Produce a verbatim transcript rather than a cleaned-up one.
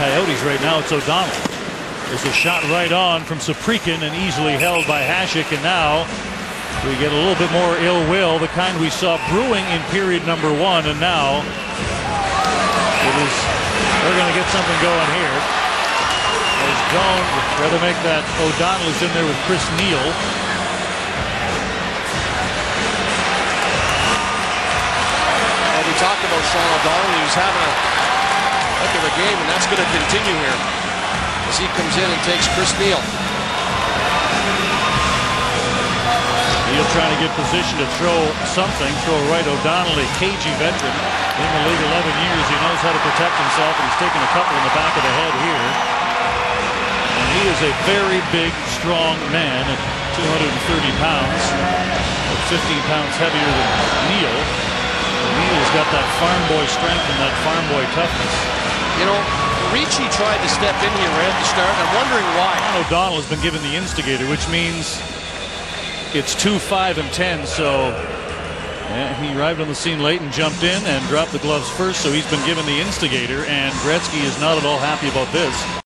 Coyotes right now. It's O'Donnell. There's a shot right on from Saprikin and easily held by Hasek, and now we get a little bit more ill will, the kind we saw brewing in period number one, and now it is, they're going to get something going here. As Doan would rather make that O'Donnell is in there with Chris Neal. Well, we talked about Sean O'Donnell. He was having a heck of a game, and that's going to continue here as he comes in and takes Chris Neal. Neal trying to get position to throw something, throw right. O'Donnell, a cagey veteran in the league, eleven years. He knows how to protect himself, and he's taking a couple in the back of the head here. And he is a very big, strong man at two hundred thirty pounds, fifteen pounds heavier than Neal. Neal's got that farm boy strength and that farm boy toughness. You know, Ricci tried to step in here right at the start. I'm wondering why. O'Donnell has been given the instigator, which means it's two, five, and ten. So yeah, he arrived on the scene late and jumped in and dropped the gloves first. So he's been given the instigator, and Gretzky is not at all happy about this.